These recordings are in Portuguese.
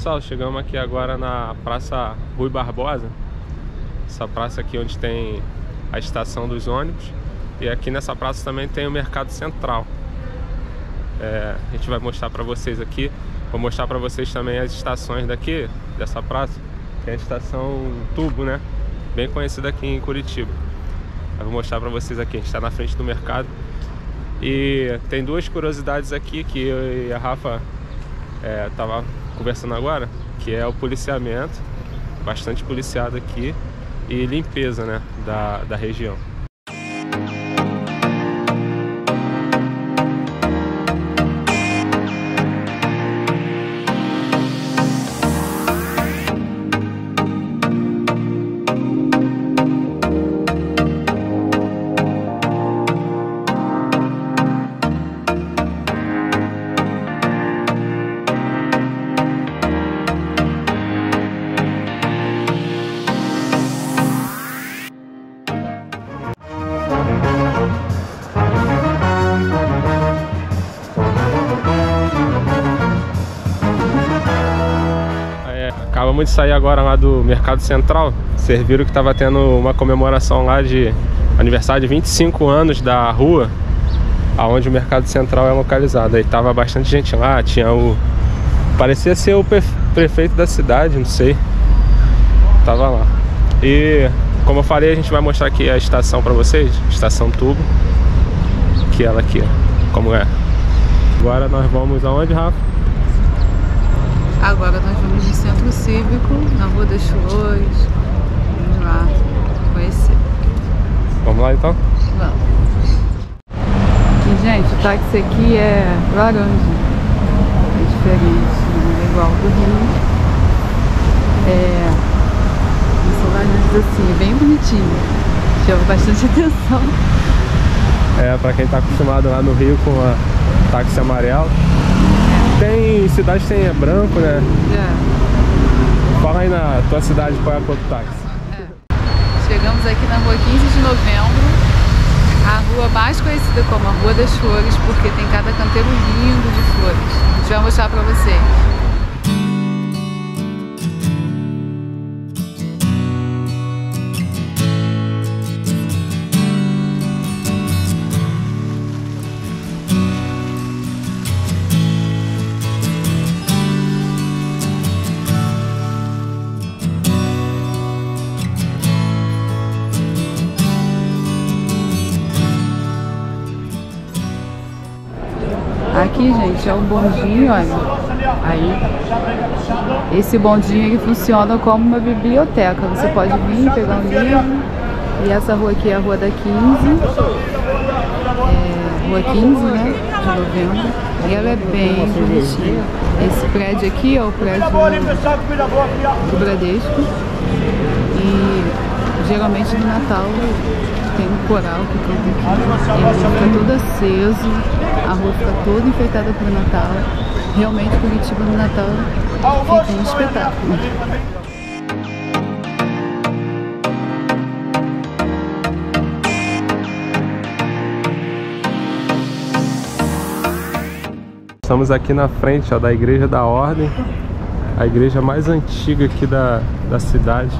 Pessoal, chegamos aqui agora na Praça Rui Barbosa. Essa praça aqui onde tem a estação dos ônibus. E aqui nessa praça também tem o Mercado Central. A gente vai mostrar pra vocês aqui. Vou mostrar pra vocês também as estações daqui, dessa praça. Tem a estação Tubo, né? Bem conhecida aqui em Curitiba. Eu vou mostrar pra vocês aqui. A gente tá na frente do mercado. E tem duas curiosidades aqui que eu e a Rafa tava conversando agora, que é o policiamento, bastante policiado aqui, e limpeza, né, da região. Acabamos de sair agora lá do Mercado Central. Vocês viram que estava tendo uma comemoração lá de aniversário de 25 anos da rua aonde o Mercado Central é localizado. Aí tava bastante gente lá, tinha parecia ser o prefeito da cidade, não sei. Tava lá. E como eu falei, a gente vai mostrar aqui a estação pra vocês, estação Tubo, que ela aqui, ó, como é. Agora nós vamos aonde, Rafa? Agora nós vamos no Centro Cívico, na Rua das Flores. Vamos lá conhecer. Vamos lá então? Vamos. E, gente, o táxi aqui é laranja. É diferente, não é igual do Rio. São laranjas assim, bem bonitinho. Chama bastante atenção. Pra quem tá acostumado lá no Rio com a táxi amarelo. Tem cidade que tem branco, né? Fala aí na tua cidade qual é a cor do táxi. Chegamos aqui na Rua 15 de Novembro, a rua mais conhecida como a Rua das Flores, porque tem cada canteiro lindo de flores. A gente vai mostrar pra vocês. Aqui, gente, é o bondinho, olha. Aí, esse bondinho ele funciona como uma biblioteca. Você pode vir pegar um livro. E essa rua aqui é a Rua da 15. Rua 15, né? De Novembro. E ela é bem bonitinha. Esse prédio aqui é o prédio do Bradesco. E geralmente no Natal tem um coral que canta aqui. Ele fica todo aceso, a rua fica toda enfeitada para o Natal. Realmente Curitiba no Natal fica um espetáculo. Estamos aqui na frente, ó, da Igreja da Ordem, a igreja mais antiga aqui da cidade.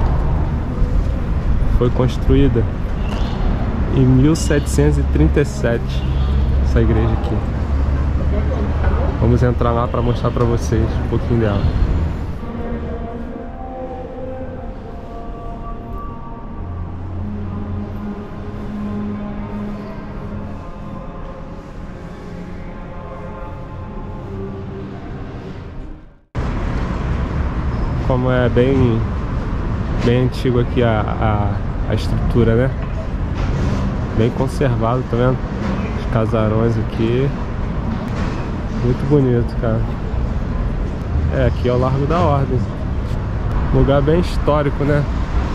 Foi construída em 1737, essa igreja aqui. Vamos entrar lá para mostrar para vocês um pouquinho dela. Como é bem antigo aqui a estrutura, né? Bem conservado, tá vendo? Os casarões aqui. Muito bonito, cara. Aqui é o Largo da Ordem. Lugar bem histórico, né?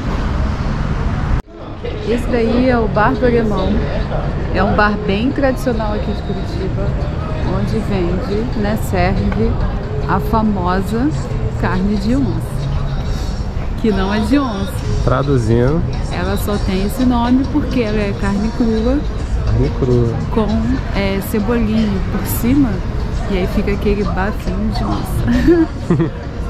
Esse daí é o Bar do Alemão. É um bar bem tradicional aqui de Curitiba, onde vende, né, serve a famosa carne de onça, que não é de onça. Traduzindo, ela só tem esse nome porque ela é carne crua. Carne crua. Com cebolinha por cima. E aí fica aquele bafinho de onça.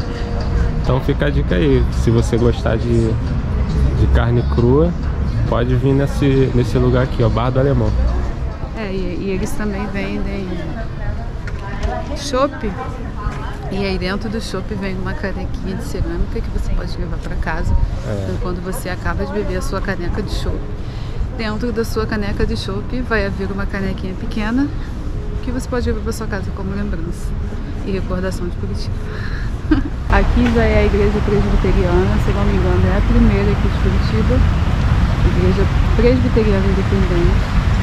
Então fica a dica aí, se você gostar de carne crua, pode vir nesse lugar aqui, ó, Bar do Alemão. E eles também vendem chopp. E aí dentro do chopp vem uma canequinha de cerâmica que você pode levar para casa. Então, quando você acaba de beber a sua caneca de chopp, dentro da sua caneca de chopp vai haver uma canequinha pequena que você pode levar para sua casa como lembrança e recordação de Curitiba. Aqui já é a igreja presbiteriana, se não me engano é a primeira aqui de Curitiba. Igreja presbiteriana independente.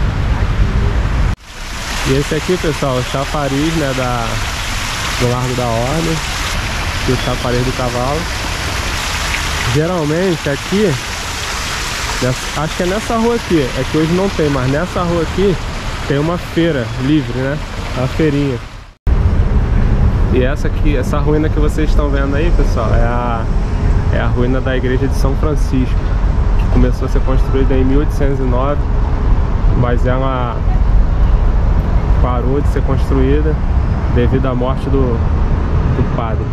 E esse aqui, pessoal, é o chafariz, né, do Largo da Ordem, e o chafariz do cavalo. Geralmente aqui, acho que é nessa rua aqui, é que hoje não tem, mas nessa rua aqui tem uma feira livre, né, uma feirinha. E essa ruína que vocês estão vendo aí, pessoal, é a ruína da igreja de São Francisco, que começou a ser construída em 1809, mas ela parou de ser construída devido à morte do padre.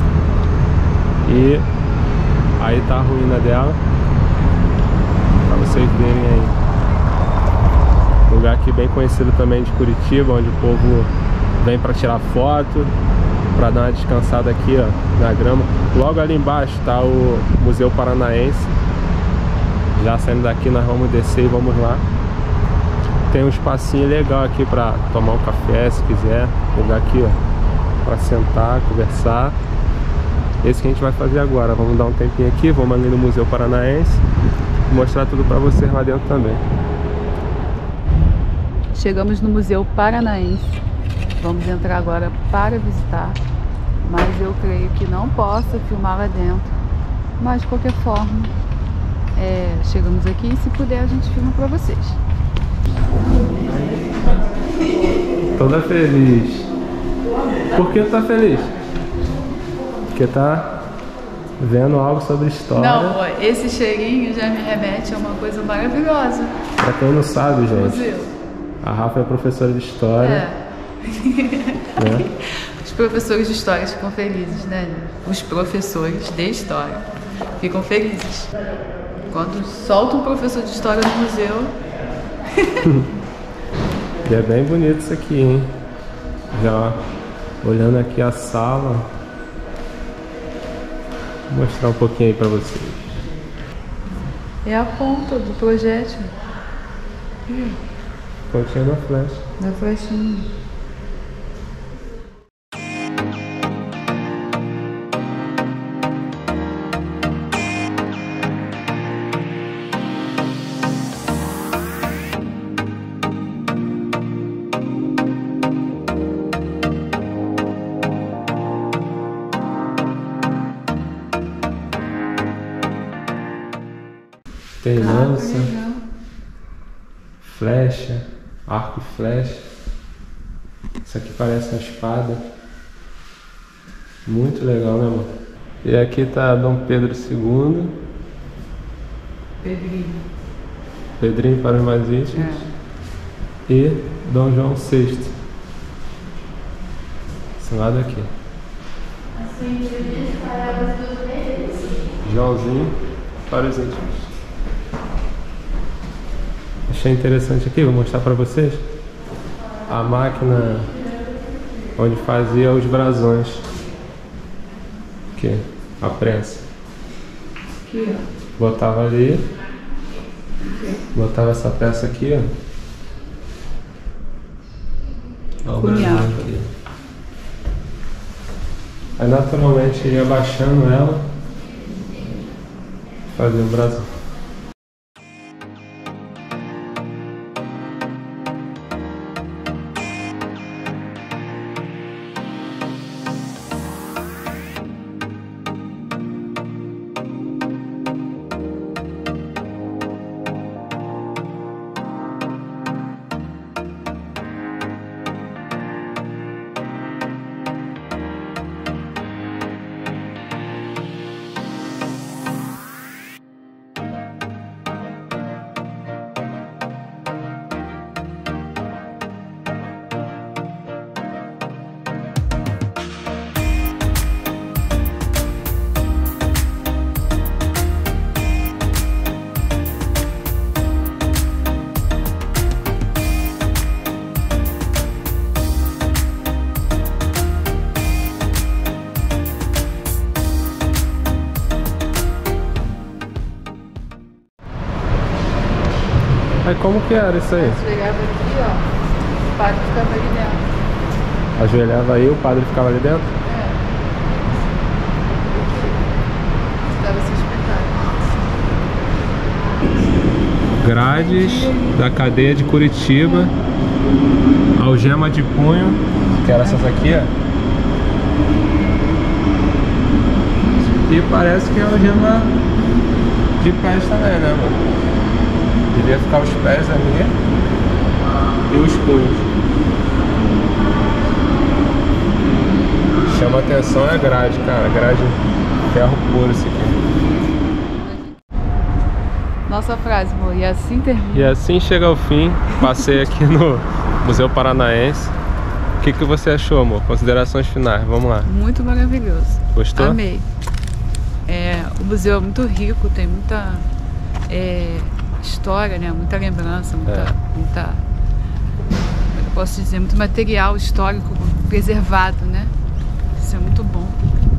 E aí tá a ruína dela, pra vocês verem aí. Lugar aqui bem conhecido também de Curitiba, onde o povo vem para tirar foto, para dar uma descansada aqui, ó, na grama. Logo ali embaixo tá o Museu Paranaense. Já saindo daqui nós vamos descer e vamos lá. Tem um espacinho legal aqui para tomar um café se quiser. Lugar aqui, ó, para sentar, conversar. Esse que a gente vai fazer agora. Vamos dar um tempinho aqui, vamos ali no Museu Paranaense e mostrar tudo para vocês lá dentro também. Chegamos no Museu Paranaense. Vamos entrar agora para visitar, mas eu creio que não posso filmar lá dentro. Mas de qualquer forma, chegamos aqui e se puder a gente filma para vocês. Toda feliz. Por que tá feliz? Porque tá vendo algo sobre história. Não, esse cheirinho já me remete a uma coisa maravilhosa. Pra quem não sabe, gente, Museu. A Rafa é professora de história. Né? Os professores de história ficam felizes, né? Os professores de história ficam felizes quando solta um professor de história no museu. E é bem bonito isso aqui, hein? Já olhando aqui a sala, vou mostrar um pouquinho aí pra vocês. É a ponta do projétil. Pontinha da flecha. Da flechinha. Tem lança, flecha, arco e flecha. Isso aqui parece uma espada. Muito legal, né, amor? E aqui tá Dom Pedro II. Pedrinho para os mais íntimos. E Dom João VI. Esse lado aqui. Joãozinho para os íntimos. Achei interessante aqui, vou mostrar para vocês a máquina onde fazia os brasões. Aqui, a prensa. Botava ali, botava essa peça aqui, ó. Ó o brasão ali. Aí naturalmente ia baixando ela, fazia o brasão. Aí como que era isso aí? Ajoelhava aqui, ó. O padre ficava ali dentro. Ajoelhava aí, o padre ficava ali dentro? É. Estava se espetáculo. Grades da cadeia de Curitiba. Algema de punho, que era essas aqui, ó. E parece que é algema de pés também, né, mano? Devia ficar os pés ali e os punhos. Chama atenção a grade, cara. Grade ferro puro isso aqui. Nossa frase, amor, e assim termina. E assim chega ao fim. Passei aqui no Museu Paranaense. O que você achou, amor? Considerações finais, vamos lá. Muito maravilhoso. Gostou? Amei. O museu é muito rico, tem muita história, né? Muita lembrança, muita, eu posso dizer, muito material histórico preservado, né? Isso é muito bom.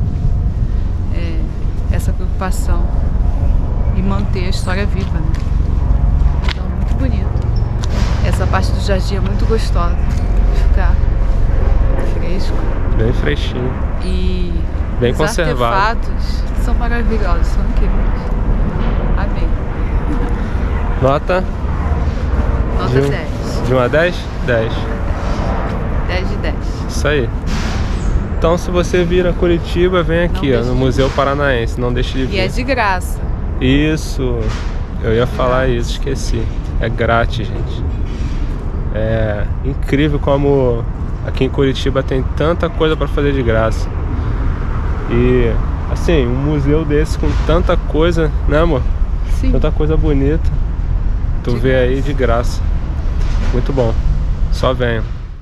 Essa preocupação em manter a história viva, né? Então, muito bonito. Essa parte do jardim é muito gostosa de ficar fresco. Bem fresquinho. E bem os conservado. artefatos são maravilhosos, são incríveis. Amei. Nota? Nota 10. De 1 a 10? 10. 10 de 10. Isso aí. Então, se você vir a Curitiba, vem aqui, ó, no Museu Paranaense. Não deixe de vir. E é de graça. Isso. Eu ia falar isso, esqueci. É grátis, gente. É incrível como aqui em Curitiba tem tanta coisa para fazer de graça. E, assim, um museu desse com tanta coisa, né, amor? Sim. Tanta coisa bonita. Tu vê aí de graça. Muito bom. Só venham.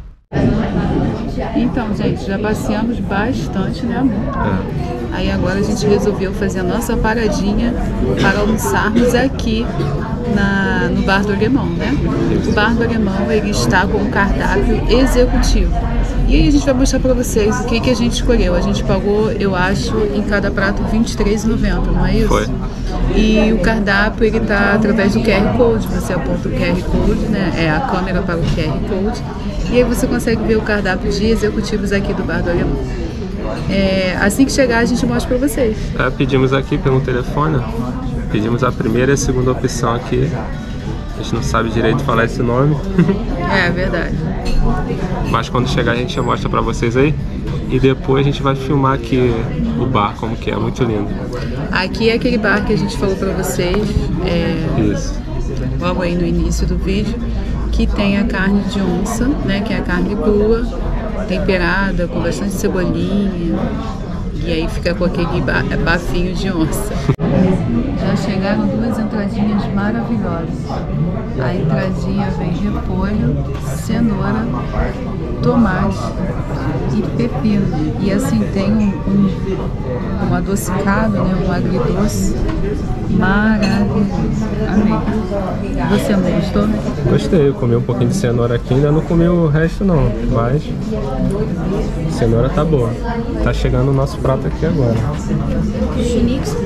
Então, gente, já passeamos bastante, né, amor? Aí agora a gente resolveu fazer a nossa paradinha para almoçarmos aqui no Bar do Alemão, né? O Bar do Alemão, ele está com um cardápio executivo. E aí a gente vai mostrar para vocês o que a gente escolheu. A gente pagou, eu acho, em cada prato R$23,90, não é isso? Foi. E o cardápio, ele tá através do QR Code. Você aponta o QR Code, né? A câmera para o QR Code. E aí você consegue ver o cardápio de executivos aqui do Bar do Alemão. Assim que chegar, a gente mostra para vocês. Pedimos aqui pelo telefone. Pedimos a primeira e a segunda opção aqui. A gente não sabe direito falar esse nome. É verdade. Mas quando chegar a gente já mostra pra vocês aí. E depois a gente vai filmar aqui o bar, como que é, muito lindo. Aqui é aquele bar que a gente falou pra vocês, Isso. logo aí no início do vídeo, que tem a carne de onça, né, que é a carne crua, temperada, com bastante cebolinha, e aí fica com aquele bafinho de onça. Já chegaram duas entradinhas maravilhosas. A entradinha vem repolho, cenoura, tomate e pepino. E assim tem um adocicado, né, um agridoce maravilhoso. Amei. Você, amor, gostou? Gostei, eu comi um pouquinho de cenoura aqui, ainda não comi o resto não, mas cenoura tá boa. Tá chegando o nosso prato aqui agora. Chinix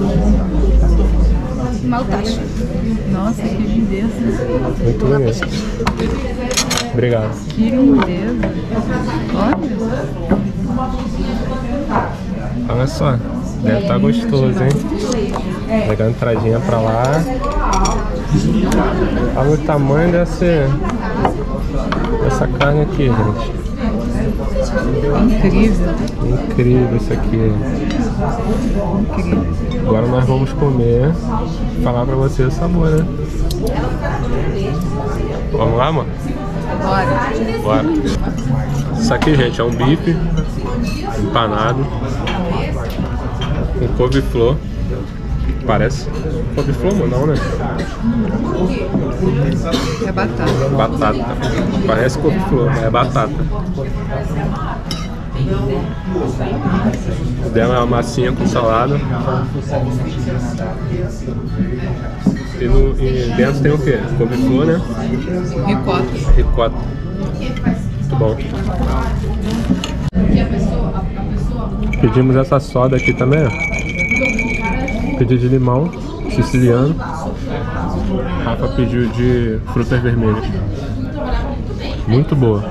maltache. Nossa, que lindeza. Muito bonito. Obrigado. Que lindeza. Olha só, deve estar gostoso, hein? Pegar a entradinha pra lá. Olha o tamanho dessa carne aqui, gente. Incrível. Incrível isso aqui. Incrível. Agora nós vamos comer e falar pra você o sabor, né? Vamos lá, mano? Bora. Bora. Isso aqui, gente, é um bife empanado com couve-flor. Parece couve-flor, mano, não, né? É batata. Batata. Parece couve-flor, mas é batata. Dela é uma massinha com salada. E dentro tem o quê? Couve-flor, né? Ricota. Ricota. Muito bom. Pedimos essa soda aqui também, ó. Pedi de limão siciliano. Rafa pediu de frutas vermelhas. Muito boa.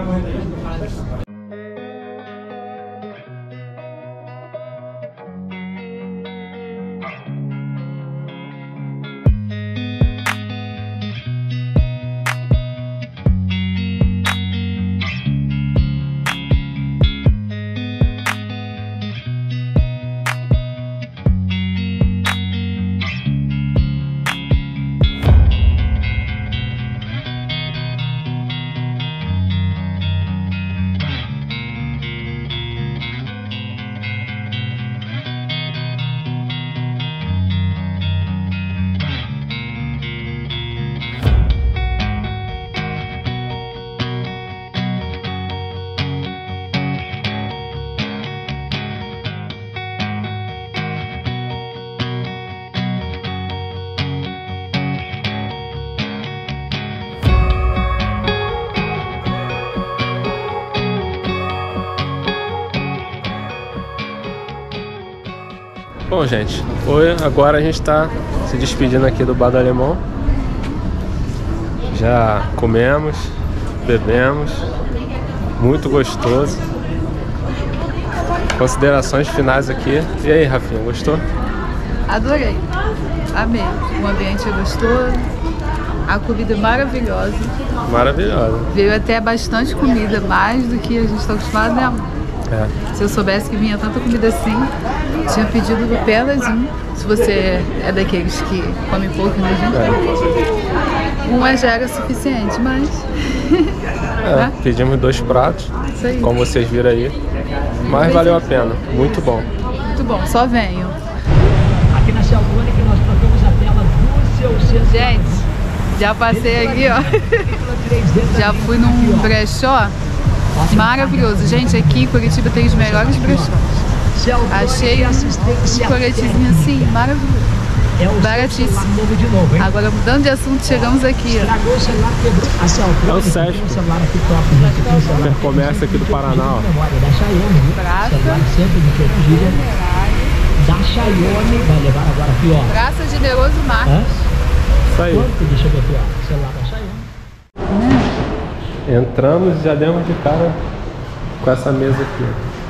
Bom, gente, agora a gente está se despedindo aqui do Bar do Alemão. Já comemos, bebemos, muito gostoso. Considerações finais aqui. E aí, Rafinha, gostou? Adorei, amei. O ambiente é gostoso, a comida é maravilhosa. Maravilhosa. Veio até bastante comida, mais do que a gente está acostumado, né? É. Se eu soubesse que vinha tanta comida assim, tinha pedido do Pelazinho. Se você é daqueles que come pouco, imagina. Uma já era suficiente, mas... É, pedimos 2 pratos, Isso aí. como vocês viram aí. Mas valeu a pena, muito bom. Muito bom, só venham. Aqui na Celtone que nós trocamos a tela do seu celular. Gente, já passei aqui, ó. Já fui num brechó maravilhoso. Gente, aqui em Curitiba tem os melhores brechós. Achei um coletezinho assim, maravilhoso. Baratíssimo. Agora, mudando de assunto, chegamos aqui, ó. É o Sesc, o comércio aqui do Paraná, ó. Praça da Chaione, vai levar agora aqui, ó. Praça Generoso Marques. Isso aí. Deixa eu ver aqui, ó. Celular da Chaione. Entramos e já demos de cara com essa mesa aqui.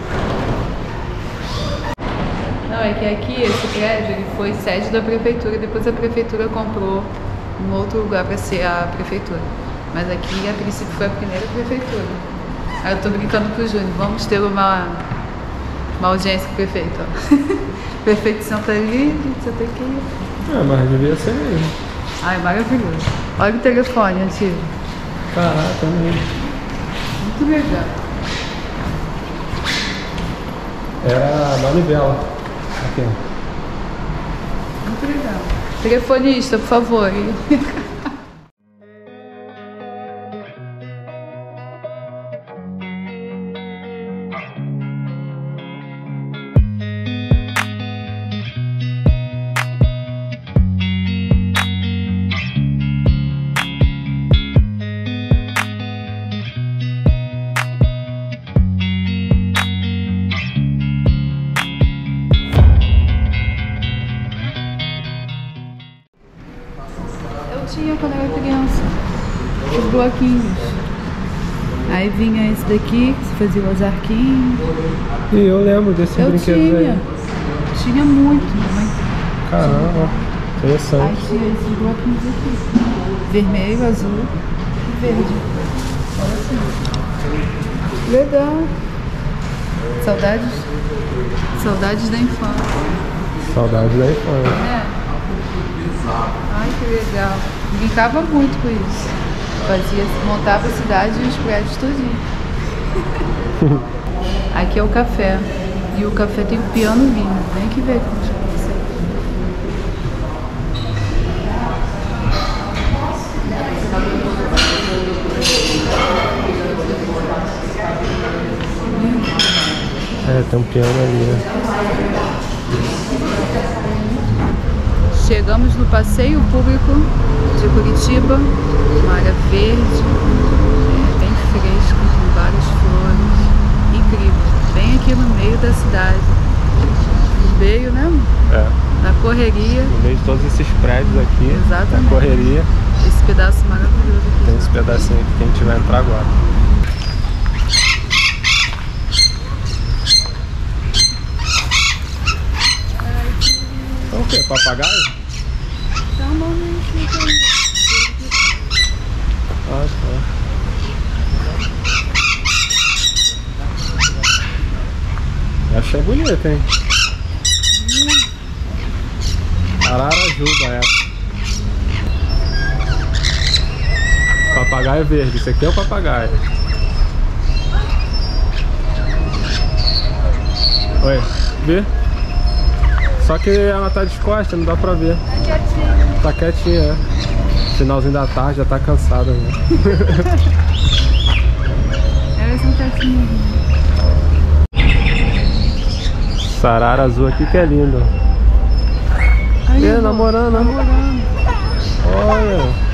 Não, é que aqui, esse prédio, ele foi sede da prefeitura, depois a prefeitura comprou um outro lugar para ser a prefeitura. Mas aqui, a princípio, foi a primeira prefeitura. Aí eu tô brincando com o Júnior, vamos ter uma audiência com o prefeito, ó. O prefeito senta ali, você tem que ir. É, mas devia ser mesmo. Ai, maravilhoso. Olha o telefone antigo. Caraca, mesmo. Muito legal. Era a manivela. Aqui, ó. Muito legal. Telefonista, por favor. Tinha quando eu era criança, os bloquinhos. Aí vinha esse daqui, que se fazia os arquinhos. E eu lembro desse brinquedo aí. Tinha muito, mas... Caramba, Aí interessante. tinha esses bloquinhos aqui. Vermelho, azul e verde. Olha assim. Legal. Saudades da infância. Saudade da infância. É. Ai, que legal. Brincava muito com isso. Montava a cidade e os prédios todinho. Aqui é o café. E o café tem piano lindo. Vem aqui ver como você. É, tem um piano ali, né? Chegamos no passeio público de Curitiba, uma área verde, bem fresca, com várias flores, incrível, bem aqui no meio da cidade, no meio, né? É. Na correria. No meio de todos esses prédios aqui. Exatamente. Na correria. Esse pedaço maravilhoso aqui. Tem esse pedacinho aqui que a gente vai entrar agora. É o quê? Papagaio? Tá um momento aí. Ah, tá. Eu achei bonito, hein? Ararajuba essa. Papagaio verde, esse aqui é o papagaio. Oi, vê? Só que ela tá descosta, não dá pra ver. Tá quietinha. Tá quietinha, é. Finalzinho da tarde, já tá cansada, né? Elas são quietinhas. Sarara azul aqui que é lindo. Aí, É, namorando, né? namorando. Olha.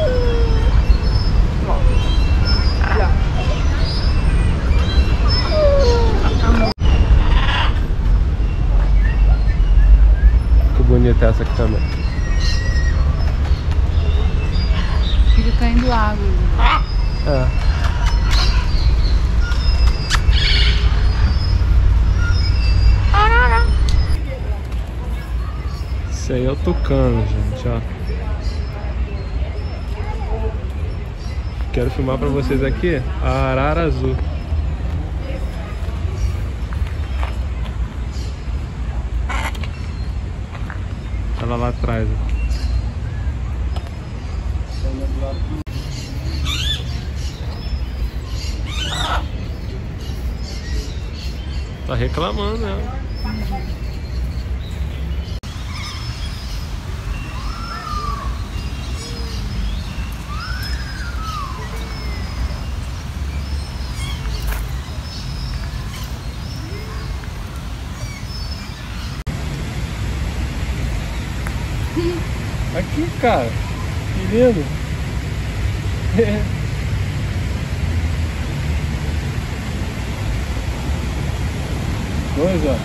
Que bonita essa aqui também. Fica caindo água. É. Esse aí é o tucano, gente, ó. Quero filmar pra vocês aqui a arara azul. Ela lá atrás, ó. Tá reclamando, né? Aqui, cara. Que lindo. Dois, ó.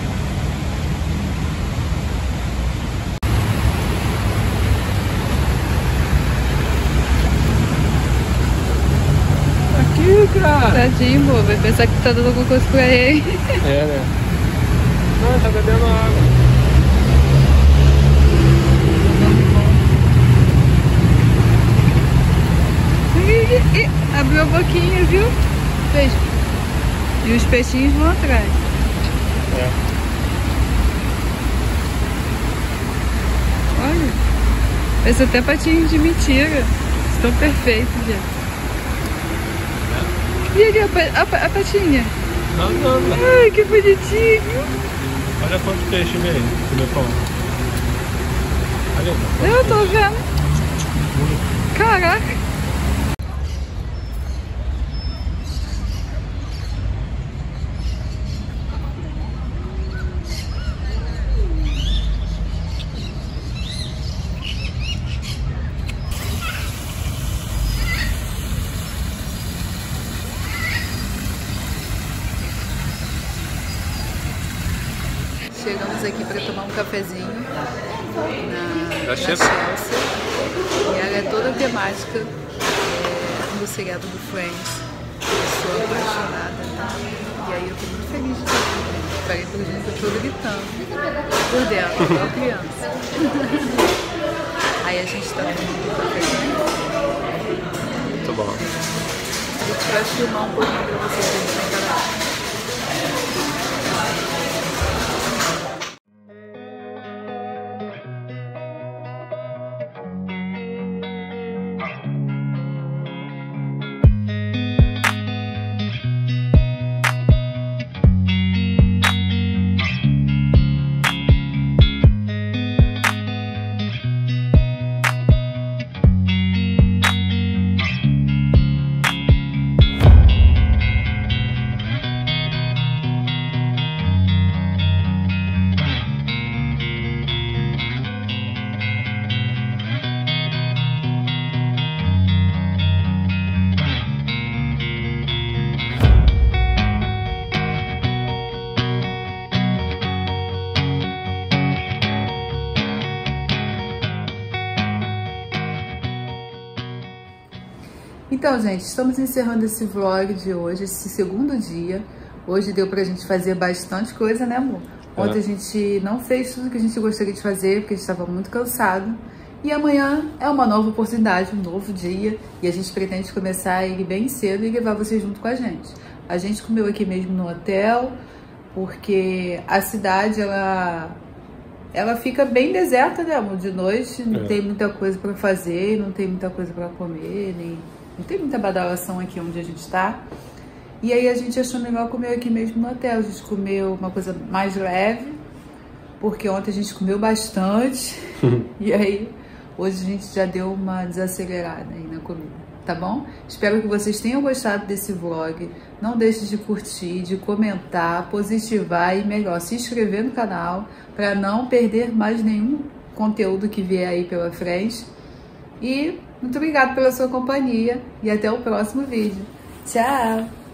Aqui, cara. Tadinho, bobo. Vai pensar que tá dando alguma coisa pra ele. É, né? Não, tá bebendo água. Abriu a boquinha, viu? Peixe. E os peixinhos vão atrás. É. Olha. Parece até patinhos de mentira. Estão perfeitos, gente. E ali a patinha? Não. Ai, que bonitinho. Olha quantos peixes veio. Comeu pão. Olha. Eu tô vendo. Caraca. Chegamos aqui para tomar um cafezinho na Chelsea. E ela é toda temática do seriado do Friends. Eu sou apaixonada, né? E aí eu tô muito feliz de estar aqui. Parei por gente, eu tô gritando por dentro, igual criança. Aí a gente tá tomando um cafezinho. Muito bom. A gente vai filmar um pouquinho pra vocês verem na galera. Então, gente, estamos encerrando esse vlog de hoje, esse segundo dia. Hoje deu pra gente fazer bastante coisa, né, amor? Ontem a gente não fez tudo que a gente gostaria de fazer, porque a gente estava muito cansado. E amanhã é uma nova oportunidade, um novo dia. E a gente pretende começar ele bem cedo e levar vocês junto com a gente. A gente comeu aqui mesmo no hotel, porque a cidade, ela fica bem deserta, né, amor? De noite não tem muita coisa para fazer, não tem muita coisa para comer, não tem muita badalação aqui onde a gente tá. E aí a gente achou melhor comer aqui mesmo no hotel. A gente comeu uma coisa mais leve, porque ontem a gente comeu bastante. E aí hoje a gente já deu uma desacelerada aí na comida, tá bom? Espero que vocês tenham gostado desse vlog. Não deixe de curtir, de comentar, positivar e melhor, se inscrever no canal para não perder mais nenhum conteúdo que vier aí pela frente. E muito obrigada pela sua companhia e até o próximo vídeo. Tchau!